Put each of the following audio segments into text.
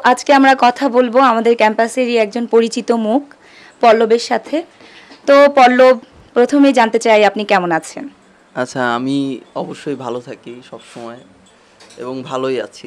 আজকে আমরা কথা বলবো আমাদের ক্যাম্পাসেরই একজন পরিচিত মুখ পল্লবের সাথে। তো পল্লব, প্রথমেই জানতে চাই আপনি কেমন আছেন? আচ্ছা, আমি অবশ্যই ভালো থাকি সবসময় এবং ভালোই আছি।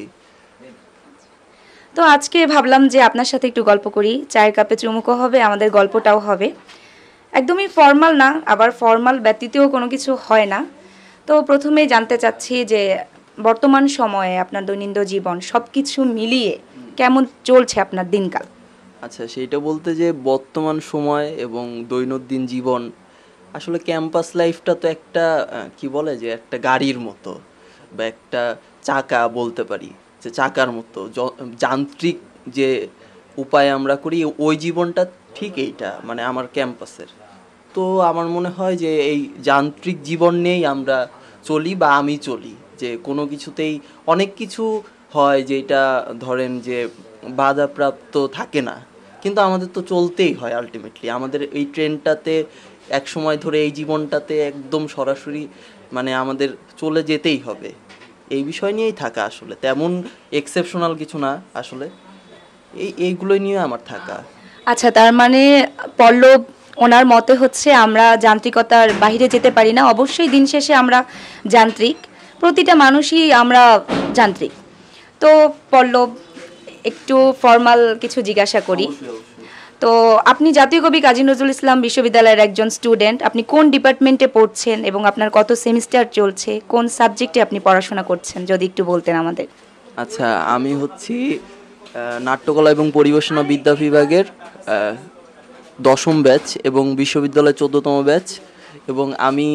তো আজকে ভাবলাম যে আপনার সাথে একটু গল্প করি, চায়ের কাপে চুমুকও হবে, আমাদের গল্পটাও হবে। একদমই ফর্মাল না, আবার ফর্মাল ব্যতীতও কোনো কিছু হয় না। তো প্রথমেই জানতে চাচ্ছি যে বর্তমান সময়ে আপনার দৈনন্দিন জীবন সব কিছু মিলিয়ে কেমন চলছে আপনার দিনকাল? আচ্ছা, সেইটা বলতে যে বর্তমান সময় এবং দৈনন্দিন জীবন, আসলে ক্যাম্পাস লাইফটা তো একটা কি বলে যে একটা গাড়ির মতো বা একটা চাকা বলতে পারি, যে চাকার মতো যান্ত্রিক যে উপায় আমরা করি ওই জীবনটা ঠিক এইটা, মানে আমার ক্যাম্পাসের। তো আমার মনে হয় যে এই যান্ত্রিক জীবন নিয়েই আমরা চলি বা আমি চলি, যে কোনো কিছুতেই অনেক কিছু হয় যেটা ধরেন যে বাধাপ্রাপ্ত থাকে না, কিন্তু আমাদের তো চলতেই হয় আলটিমেটলি। আমাদের এই ট্রেনটাতে এক সময় ধরে এই জীবনটাতে একদম সরাসরি মানে আমাদের চলে যেতেই হবে। এই বিষয় নিয়েই থাকা, আসলে তেমন এক্সেপশনাল কিছু না আসলে, এইগুলোই নিয়ে আমার থাকা। আচ্ছা, তার মানে পল্লব ওনার মতে হচ্ছে আমরা যান্ত্রিকতার বাইরে যেতে পারি না। অবশ্যই দিন শেষে আমরা যান্ত্রিক, প্রতিটা মানুষই আমরা যান্ত্রিক। তো পল্লব, একটু ফর্মাল কিছু জিজ্ঞাসা করি। অবশ্যই অবশ্যই। তো আপনি জাতীয় কবি কাজী নজরুল ইসলাম বিশ্ববিদ্যালয়ের একজন স্টুডেন্ট। আপনি কোন ডিপার্টমেন্টে পড়ছেন এবং আপনার কত সেমিস্টার চলছে, কোন সাবজেক্টে আপনি পড়াশোনা করছেন, যদি একটু বলতেন আমাদের। আচ্ছা, আমি হচ্ছি নাট্যকলা এবং পরিবেশনা বিদ্যা বিভাগের 10ম ব্যাচ এবং বিশ্ববিদ্যালয়ের 14তম ব্যাচ, এবং আমি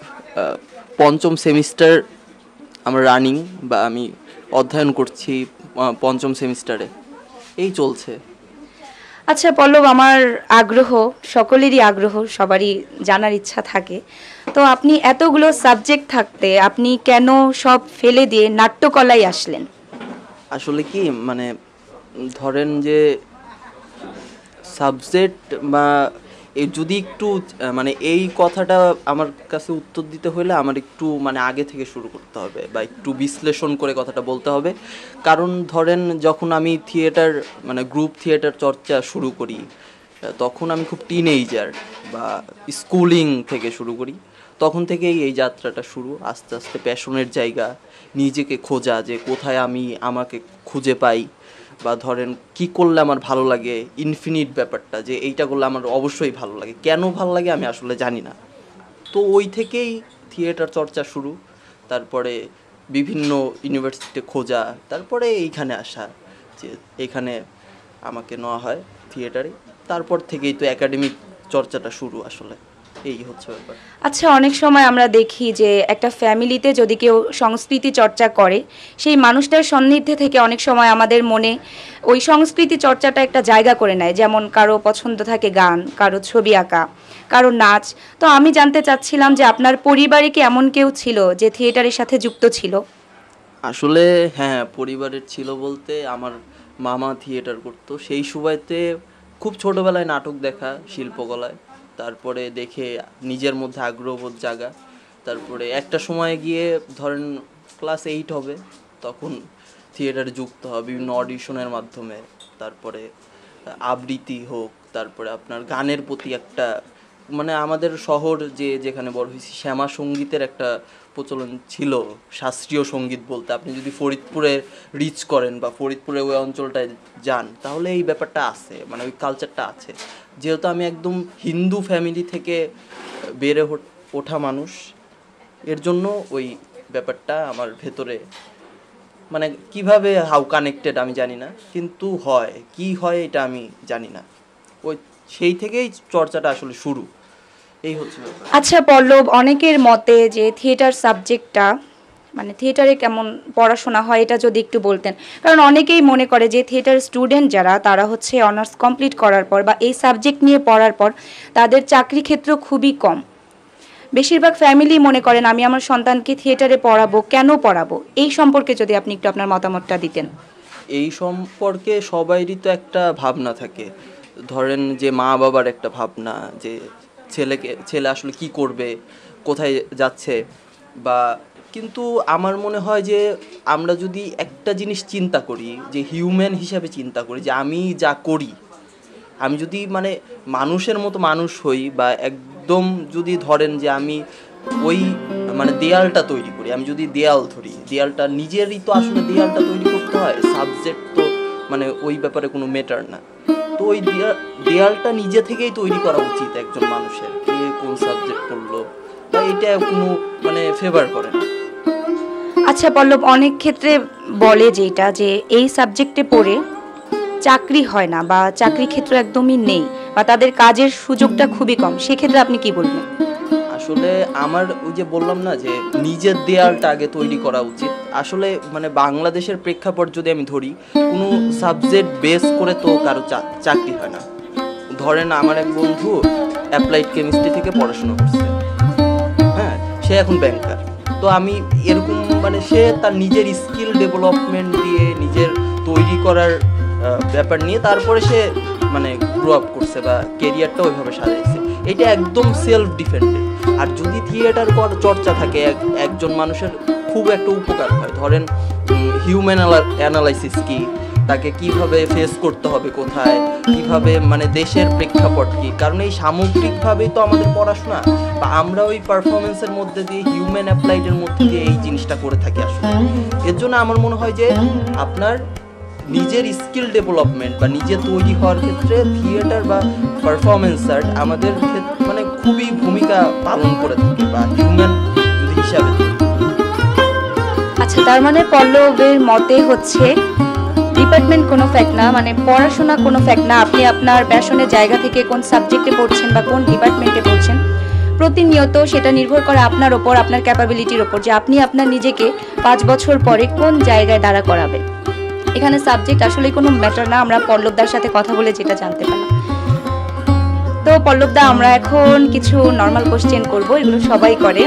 5ম সেমিস্টার আমার রানিং, বা আমি অধ্যয়ন করছি 5ম সেমিস্টারে। এই চলছে। আচ্ছা পল্লব, আমার আগ্রহ, সকলেরই আগ্রহ, সবারই জানার ইচ্ছা থাকে। তো আপনি এতগুলো সাবজেক্ট থাকতে আপনি কেন সব ফেলে দিয়ে নাট্যকলায় আসলেন? আসলে কি মানে ধরেন যে সাবজেক্ট বা যদি একটু মানে এই কথাটা আমার কাছে উত্তর দিতে হলে আমার একটু মানে আগে থেকে শুরু করতে হবে বা একটু বিশ্লেষণ করে কথাটা বলতে হবে। কারণ ধরেন যখন আমি থিয়েটার মানে গ্রুপ থিয়েটার চর্চা শুরু করি, তখন আমি খুব টিনেজার বা স্কুলিং থেকে শুরু করি। তখন থেকেই এই যাত্রাটা শুরু, আস্তে আস্তে প্যাশনের জায়গা, নিজেকে খোঁজা, যে কোথায় আমি আমাকে খুঁজে পাই, বা ধরেন কি করলে আমার ভালো লাগে, ইনফিনিট ব্যাপারটা, যে এইটা করলে আমার অবশ্যই ভালো লাগে, কেন ভালো লাগে আমি আসলে জানি না। তো ওই থেকেই থিয়েটার চর্চা শুরু, তারপরে বিভিন্ন ইউনিভার্সিটিতে খোঁজা, তারপরে এইখানে আসা, যে এখানে আমাকে নেওয়া হয় থিয়েটারে। তারপর থেকেই তো একাডেমিক চর্চাটা শুরু আসলে, এই হচ্ছে ব্যাপার। আচ্ছা, অনেক সময় আমরা দেখি যে একটা ফ্যামিলিতে যদি কেউ সংস্কৃতি চর্চা করে, সেই মানুষটার সান্নিধ্যে থেকে অনেক সময় আমাদের মনে ওই সংস্কৃতি চর্চাটা একটা জায়গা করে নেয়। যেমন কারো পছন্দ থাকে গান, কারো ছবি আঁকা, কারো নাচ। তো আমি জানতে চাচ্ছিলাম যে আপনার পরিবারে কি এমন কেউ ছিল যে থিয়েটারের সাথে যুক্ত ছিল? আসলে হ্যাঁ, পরিবারের ছিল বলতে আমার মামা থিয়েটার করতো, সেই সুবাদে খুব ছোটোবেলায় নাটক দেখা শিল্পকলায়, তারপরে দেখে নিজের মধ্যে আগ্রহবোধ জাগা। তারপরে একটা সময় গিয়ে ধরেন ক্লাস 8 হবে, তখন থিয়েটারে যুক্ত হয় বিভিন্ন অডিশনের মাধ্যমে। তারপরে আবৃত্তি হোক, তারপরে আপনার গানের প্রতি একটা মানে আমাদের শহর যে যেখানে বড় হয়েছি, শ্যামা সঙ্গীতের একটা প্রচলন ছিল। শাস্ত্রীয় সঙ্গীত বলতে আপনি যদি ফরিদপুরে রিচ করেন বা ফরিদপুরে ওই অঞ্চলটায় যান, তাহলে এই ব্যাপারটা আছে, মানে ওই কালচারটা আছে। যেহেতু আমি একদম হিন্দু ফ্যামিলি থেকে বেড়ে ওঠা মানুষ, এর জন্য ওই ব্যাপারটা আমার ভেতরে মানে কিভাবে হাউ কানেক্টেড আমি জানি না, কিন্তু হয় কি হয় এটা আমি জানি না। ওই সেই থেকেই চর্চাটা আসলে শুরু, এই হচ্ছে ব্যাপার। আচ্ছা পল্লব, অনেকের মতে যে থিয়েটার সাবজেক্টটা মানে থিয়েটারে কেমন পড়াশোনা হয় এটা যদি একটু বলতেন। কারণ অনেকেই মনে করে যে থিয়েটার স্টুডেন্ট যারা, তারা হচ্ছে অনার্স কমপ্লিট করার পর বা এই সাবজেক্ট নিয়ে পড়ার পর তাদের চাকরি ক্ষেত্র খুবই কম। বেশিরভাগ ফ্যামিলি মনে করেন আমি আমার সন্তানকে থিয়েটারে পড়াবো, কেন পড়াবো, এই সম্পর্কে যদি আপনি একটু আপনার মতামতটা দিতেন। এই সম্পর্কে সবাইরই তো একটা ভাবনা থাকে। ধরেন যে মা বাবার একটা ভাবনা, যে ছেলে আসলে কি করবে, কোথায় যাচ্ছে, বা কিন্তু আমার মনে হয় যে আমরা যদি একটা জিনিস চিন্তা করি, যে হিউম্যান হিসাবে চিন্তা করি, যে আমি যা করি, আমি যদি মানে মানুষের মতো মানুষ হই, বা একদম যদি ধরেন যে আমি ওই মানে দেয়ালটা তৈরি করি, আমি যদি দেয়াল ধরি, দেয়ালটা নিজেরই তো আসলে দেয়ালটা তৈরি করতে হয়, সাবজেক্ট তো মানে ওই ব্যাপারে কোনো ম্যাটার না। তো ওই দেয়ালটা নিজে থেকেই তৈরি করা উচিত একজন মানুষের, কে কোন সাবজেক্ট পড়লো বা এটা কোনো মানে ফেভার করে না। আচ্ছা পল্লব, অনেক ক্ষেত্রে বলে যেটা যে এই সাবজেক্টে পড়ে চাকরি হয় না বা চাকরি ক্ষেত্র একদমই নেই বা তাদের কাজের সুযোগটা খুবই কম, সেক্ষেত্রে আপনি কি বলবেন? আসলে আমার ওই যে বললাম না যে নিজের দেয়ালটা আগে তৈরি করা উচিত। আসলে মানে বাংলাদেশের প্রেক্ষাপট যদি আমি ধরি, কোনো সাবজেক্ট বেস করে তো কারো চাকরি হয় না। ধরেন আমার এক বন্ধু অ্যাপ্লাইড কেমিস্ট্রি থেকে পড়াশোনা করছে, হ্যাঁ, সে এখন ব্যাংকার। তো আমি এরকম মানে সে তার নিজের স্কিল ডেভেলপমেন্ট দিয়ে, নিজের তৈরি করার ব্যাপার নিয়ে তারপরে সে মানে গ্রো আপ করছে বা কেরিয়ারটা ওইভাবে সাজাইছে। এটা একদম সেলফ ডিফেন্ডেড। আর যদি থিয়েটার চর্চা থাকে, একজন মানুষের খুব একটা উপকার হয়। ধরেন হিউম্যান অ্যানালাইসিস কি, তাকে কিভাবে ফেস করতে হবে, কোথায় কিভাবে মানে দেশের প্রেক্ষাপট কি, কারণ এই সামগ্রিকভাবেই তো আমাদের পড়াশোনা, বা আমরা ওই পারফরমেন্সের মধ্যে দিয়ে হিউম্যান অ্যাপ্লাইডের মধ্যে দিয়ে এই জিনিসটা করে থাকি আসলে। এর জন্য আমার মনে হয় যে আপনার নিজের স্কিল ডেভেলপমেন্ট বা নিজে তৈরি হওয়ার ক্ষেত্রে থিয়েটার বা পারফরমেন্স আর্ট আমাদের মানে খুবই ভূমিকা পালন করে থাকে, বা হিউম্যান যদি হিসাবে। আচ্ছা, তার মানে পল্লবের মতে হচ্ছে ডিপার্টমেন্ট কোনো ফ্যাক্ট না, মানে পড়াশোনা কোনো ফ্যাক্ট না। আপনি আপনার প্যাশনের জায়গা থেকে কোন সাবজেক্টে পড়ছেন বা কোন ডিপার্টমেন্টে পড়ছেন, প্রতিনিয়ত সেটা নির্ভর করে আপনার ওপর, আপনার ক্যাপাবিলিটির ওপর, যে আপনি আপনার নিজেকে 5 বছর পরে কোন জায়গায় দাঁড়া করাবেন। এখানে সাবজেক্ট আসলে কোনো ম্যাটার না, আমরা পল্লবদার সাথে কথা বলে যেটা জানতে পারলাম। তো পল্লবদা, আমরা এখন কিছু নর্মাল কোশ্চেন করব, এগুলো সবাই করে।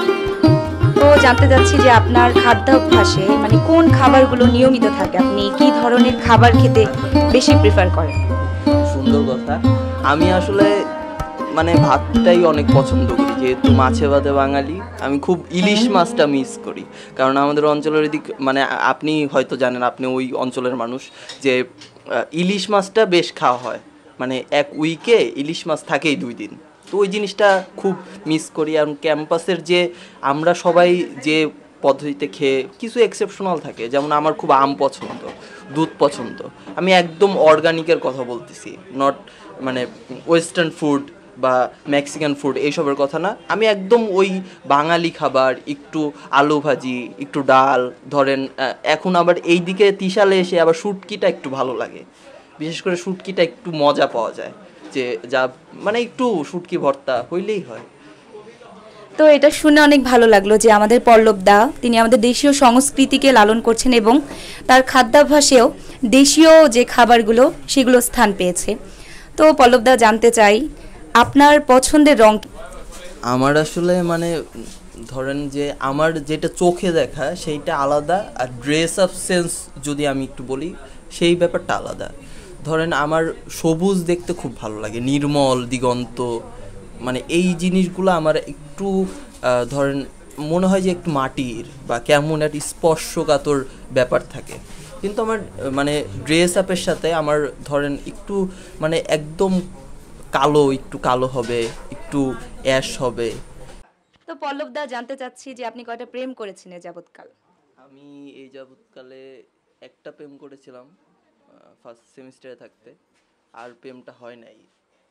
তো জানতে চাচ্ছি যে আপনার খাদ্যাভ্যাসে মানে কোন খাবারগুলো নিয়মিত থাকে, আপনি কি ধরনের খাবার খেতে বেশি প্রেফার করেন? সুন্দর কথা। আমি আসলে মানে ভাতটাই অনেক পছন্দ করি, যেহেতু মাছে ভাতে বাঙালি। আমি খুব ইলিশ মাছটা মিস করি, কারণ আমাদের অঞ্চলের দিক মানে আপনি হয়তো জানেন, আপনি ওই অঞ্চলের মানুষ, যে ইলিশ মাছটা বেশ খাওয়া হয়, মানে এক উইকে ইলিশ মাছ থাকেই 2 দিন। তো ওই জিনিসটা খুব মিস করি। আর ক্যাম্পাসের যে আমরা সবাই যে পদ্ধতিতে খেয়ে, কিছু এক্সেপশনাল থাকে, যেমন আমার খুব আম পছন্দ, দুধ পছন্দ। আমি একদম অর্গানিকের কথা বলতেছি, নট মানে ওয়েস্টার্ন ফুড বা মেক্সিকান ফুড এইসবের কথা না। আমি একদম ওই বাঙালি খাবার, একটু আলু ভাজি, একটু ডাল, ধরেন এখন আবার এই দিকে তিশালে এসে আবার শুটকিটা একটু ভালো লাগে। বিশেষ করে শুটকিটা একটু মজা পাওয়া যায়, যে যা মানে একটু শুটকি ভর্তা হইলেই হয়। তো এটা শুনে অনেক ভালো লাগলো যে আমাদের পল্লবদা তিনি আমাদের দেশীয় সংস্কৃতিকে লালন করছেন এবং তার খাদ্যাভ্যাসেও দেশীয় যে খাবারগুলো সেগুলো স্থান পেয়েছে। তো পল্লবদা, জানতে চাই আপনার পছন্দের রং কি? আমার আসলে মানে ধরেন যে আমার যেটা চোখে দেখা সেইটা আলাদা, আর ড্রেস আপ সেন্স যদি আমি একটু বলি, সেই ব্যাপারটা আলাদা। ধরেন আমার সবুজ দেখতে খুব ভালো লাগে, নির্মল দিগন্ত, মানে এই জিনিসগুলো আমার একটু ধরেন মনে হয় যে একটু মাটির বা কেমন একটা স্পর্শকাতর ব্যাপার থাকে। কিন্তু আমার মানে ড্রেস আপের সাথে আমার ধরেন একটু মানে একদম কালো, একটু কালো হবে, একটু অ্যাশ হবে। তো পল্লবদা, জানতে চাচ্ছি যে আপনি কয়টা প্রেম করেছেন এ যাবৎকাল? আমি এই যাবৎকালে একটা প্রেম করেছিলাম ফার্স্ট সেমিস্টারে থাকতে, আর প্রেমটা হয় নাই।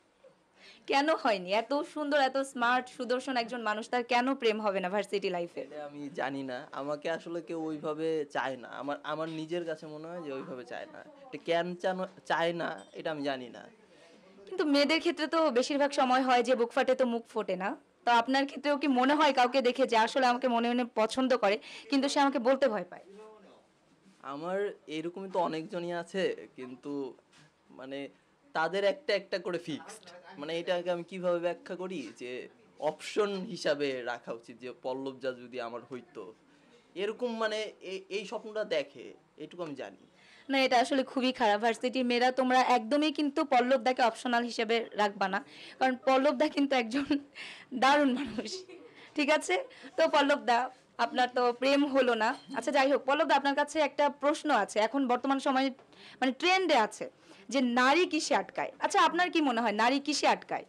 কেন হয়নি? এত সুন্দর, এত স্মার্ট, সুদর্শন একজন মানুষ, তার কেন প্রেম হবে না ভার্সিটি লাইফে? এটা আমি জানি না, আমাকে আসলে কেউ ওইভাবে চায় না। আমার আমার নিজের কাছে মনে হয় যে ওইভাবে চায় না। এটা কেন চায় না এটা আমি জানি না। কিন্তু মেয়েদের ক্ষেত্রে তো বেশিরভাগ সময় হয় যে বুক ফাটে তো মুখ ফোটে না। তো আপনার ক্ষেত্রেও কি মনে হয় কাউকে দেখে যে আসলে আমাকে মনে মনে পছন্দ করে, কিন্তু সে আমাকে বলতে ভয় পায়? আমার এরকমই তো অনেকজনই আছে, কিন্তু মানে তাদের একটা একটা করে ফিক্সড। মানে এটাকে আমি কিভাবে ব্যাখ্যা করি, যে অপশন হিসাবে রাখা উচিত, যে পল্লবজা যদি আমার হইতো এরকম, মানে এই স্বপ্নটা দেখে, এটুকু আমি জানি। না, এটা আসলে খুবই খারাপ। ভার্সিটির মেয়েরা তোমরা একদমই কিন্তু পল্লবদাকে অপশনাল হিসেবে রাখবা না, কারণ পল্লবদা কিন্তু একজন দারুণ মানুষ। ঠিক আছে? তো পল্লবদা, আপনার তো প্রেম হলো না। আচ্ছা যাই হোক, পল্লব দা আপনার কাছে একটা প্রশ্ন আছে, এখন বর্তমান সময়ে মানে ট্রেন্ডে আছে যে নারী কিসে আটকায়। আচ্ছা আপনার কি মনে হয় নারী কিসে আটকায়?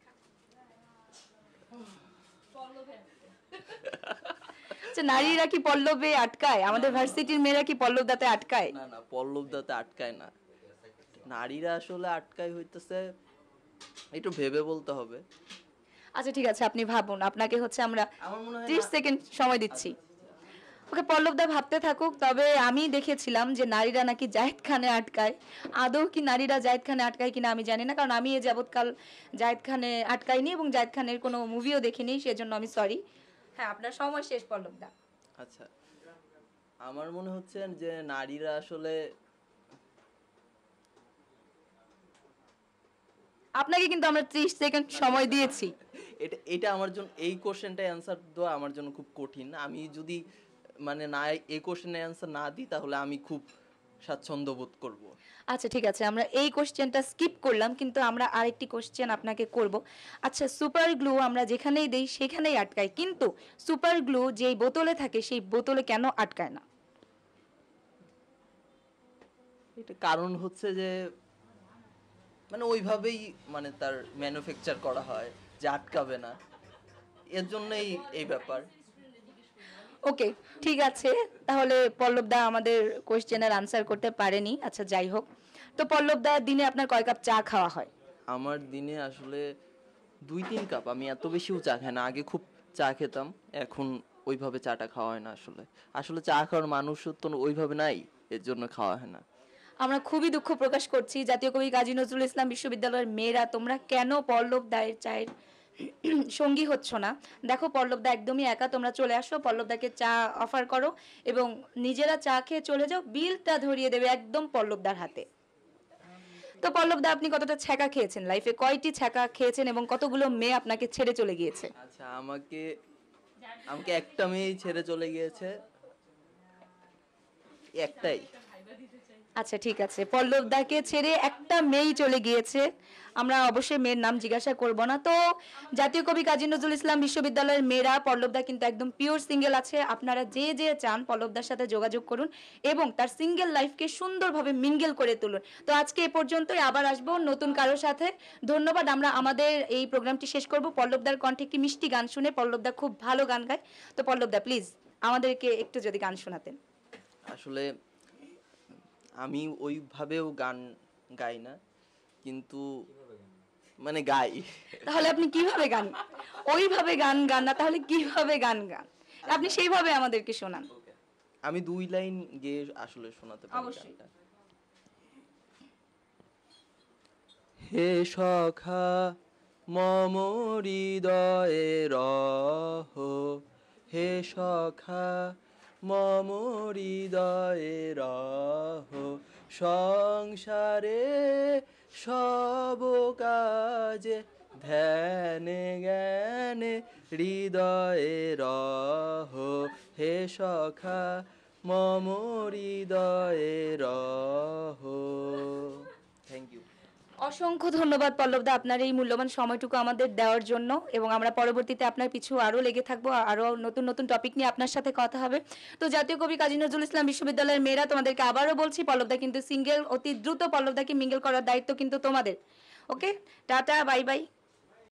আচ্ছা নারীরা কি পল্লবে আটকায়? আমাদের ভার্সিটির মেয়েরা কি পল্লব দাতে আটকায়? না না, পল্লব দাতে আটকায় না। নারীরা আসলে আটকায় হইতেছে, একটু ভেবে বলতে হবে। আচ্ছা ঠিক আছে, আপনি ভাবুন, আপনাকে হচ্ছে আমরা আমার মনে হয় 30 সেকেন্ড সময় দিচ্ছি। ওকে পল্লব দা ভাবতে থাকুক। তবে আমি দেখেছিলাম যে নারীরা নাকি জায়েদ খানে আটকায়। আদৌ কি নারীরা জায়েদ খানে আটকায় কিনা আমি জানি না, কারণ আমি এ যাবৎকাল জায়েদ খানে আটকাইনি এবং জায়েদ খানের কোনো মুভিও দেখিনি, সেজন্য আমি সরি। হ্যাঁ আপনার সময় শেষ পল্লব দা। আচ্ছা, আমার মনে হচ্ছে যে নারীরা আসলে, আপনাকে কিন্তু আমরা 30 সেকেন্ড সময় দিয়েছি। এটা এটা আমার জন্য, এই কোশ্চেনটা অ্যান্সার দেওয়া আমার জন্য খুব কঠিন। আমি যদি মানে না এই কোশ্চেনের অ্যান্সার না দিই তাহলে আমি খুব স্বাচ্ছন্দ্য বোধ করব। আচ্ছা ঠিক আছে, আমরা এই কোশ্চেনটা স্কিপ করলাম, কিন্তু আমরা আরেকটি কোশ্চেন আপনাকে করব। আচ্ছা সুপার গ্লু আমরা যেখানেই দেই সেখানেই আটকায়, কিন্তু সুপার গ্লু যেই বোতলে থাকে সেই বোতলে কেন আটকায় না? এটা কারণ হচ্ছে যে মানে ওইভাবেই মানে তার ম্যানুফ্যাকচার করা হয় যে আটকাবে না, এর জন্যই এই ব্যাপার। ওকে ঠিক আছে, তাহলে পল্লব দা আমাদের কোশ্চেনের আনসার করতে পারেনি। আচ্ছা যাই হোক, তো পল্লব দা দিনে আপনার কয় কাপ চা খাওয়া হয়? আমার দিনে আসলে 2-3 কাপ। আমি এত বেশিও চা খাই না, আগে খুব চা খেতাম, এখন ওইভাবে চাটা খাওয়া হয় না। আসলে আসলে চা খাওয়ার মানুষ তো ওইভাবে নাই, এর জন্য খাওয়া হয় না। আমরা খুবই দুঃখ প্রকাশ করছি, জাতীয় কবি কাজী নজরুল ইসলাম বিশ্ববিদ্যালয়ের মেয়েরা তোমরা কেন পল্লব দায়ের চায়ের সঙ্গী হচ্ছ না। দেখো পল্লব দা একদমই একা, তোমরা চলে আসো, পল্লব দাকে চা অফার করো এবং নিজেরা চা খেয়ে চলে যাও, বিলটা ধরিয়ে দেবে একদম পল্লব দার হাতে। তো পল্লব দা আপনি কতটা ছ্যাঁকা খেয়েছেন লাইফে, কয়টি ছ্যাঁকা খেয়েছেন এবং কতগুলো মেয়ে আপনাকে ছেড়ে চলে গিয়েছে? আচ্ছা, আমাকে আমাকে একটা মেয়েই ছেড়ে চলে গিয়েছে, একটাই। আচ্ছা ঠিক আছে, পল্লব দাকে ছেড়ে একটা মেয়েই চলে গিয়েছে, আমরা অবশ্যই মেয়ের নাম জিজ্ঞাসা করব না। তো জাতীয় কবি কাজী নজরুল ইসলাম বিশ্ববিদ্যালয়ের মেয়েরা, পল্লব দা কিন্তু একদম পিওর সিঙ্গেল আছে। আপনারা যে যে চান পল্লব দার সাথে যোগাযোগ করুন এবং তার সিঙ্গেল লাইফকে সুন্দরভাবে মিঙ্গেল করে তুলুন। তো আজকে এ পর্যন্তই, আবার আসবো নতুন কারোর সাথে। ধন্যবাদ। আমরা আমাদের এই প্রোগ্রামটি শেষ করব পল্লব দার কণ্ঠে একটি মিষ্টি গান শুনে। পল্লব দা খুব ভালো গান গায়, তো পল্লব দা প্লিজ আমাদেরকে একটু যদি গান শোনাতেন। আসলে আমি ওইভাবেও গান গাই না, কিন্তু মানে গাই। তাহলে আপনি কিভাবে গান, ওইভাবে গান গান না, তাহলে কিভাবে গান গান? আপনি সেইভাবে আমাদেরকে শোনান। আমি 2 লাইন গেয়ে আসলে শোনাতে পারি অবশ্যই। গানটা। হে সখা মম হৃদয়ে রহ, হে সখা মম হৃদয়ে রহ, সংসারে সব কাজে ধ্যানে জ্ঞানে হৃদয়ে রহ, হে সখা মম হৃদয়ে রহ। Thank you. অসংখ্য ধন্যবাদ পল্লব দা আপনার এই মূল্যবান সময়টুকু আমাদের দেওয়ার জন্য, এবং আমরা পরবর্তীতে আপনার পিছু আরও লেগে থাকবো, আরও নতুন নতুন টপিক নিয়ে আপনার সাথে কথা হবে। তো জাতীয় কবি কাজী নজরুল ইসলাম বিশ্ববিদ্যালয়ের মেয়েরা, তোমাদেরকে আবারও বলছি পল্লব দা কিন্তু সিঙ্গেল, অতি দ্রুত পল্লব দাকে মিঙ্গেল করার দায়িত্ব কিন্তু তোমাদের। Okay, tata, bye by.